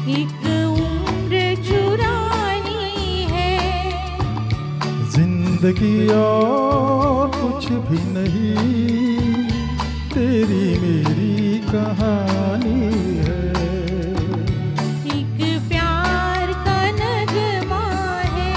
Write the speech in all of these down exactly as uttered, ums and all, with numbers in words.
एक उम्र चुरानी है। जिंदगी और कुछ भी नहीं, तेरी मेरी कहानी है। एक प्यार का नगमा है।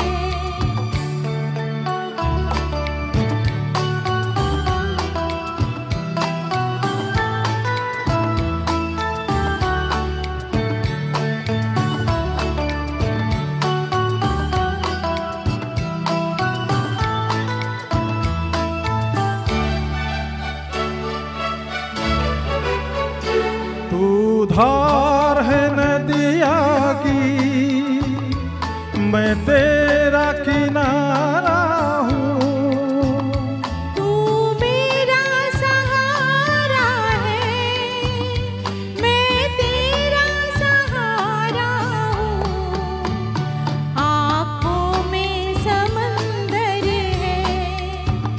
तू धार है नदिया की, मैं तेरा किनारा हूँ। तू मेरा सहारा है, मैं तेरा सहारा हूँ। आँखों में समंदर है,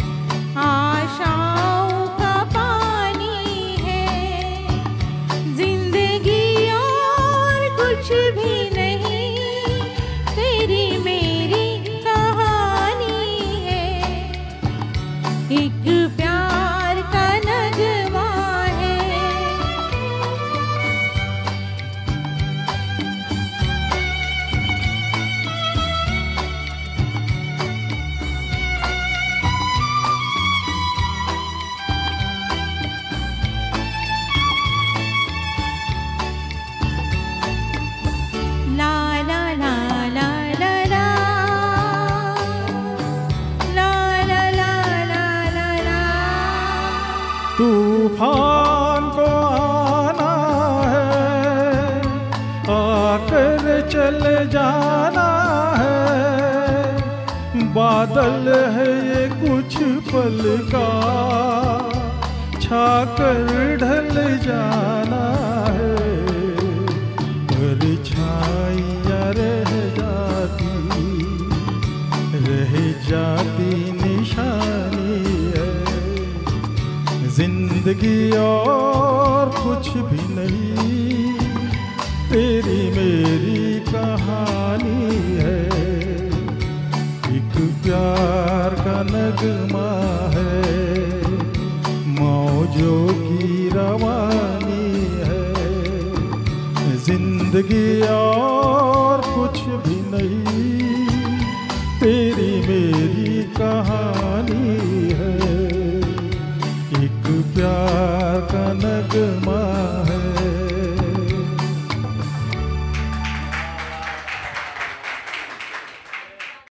आशाओं का पानी है। जिंदगी और कुछ भी नहीं, तेरी मेरी कहानी है। एक प्यार का नगमा है। ला ला ला ला ला ला, ला ला ला ला ला ला। तूफान को आना है, आकर चले जाना है। बादल है ये कुछ पल का, छाकर ढल जाना है। परछाइयाँ रह जाती, रह जाती निशानी है। जिंदगी और कुछ भी नहीं, तेरी मेरी कहानी है। एक प्यार का नगमा है, मौजों की रवानी है। जिंदगी और कुछ भी नहीं, तेरी मेरी कहानी है। एक प्यार का नगमा है।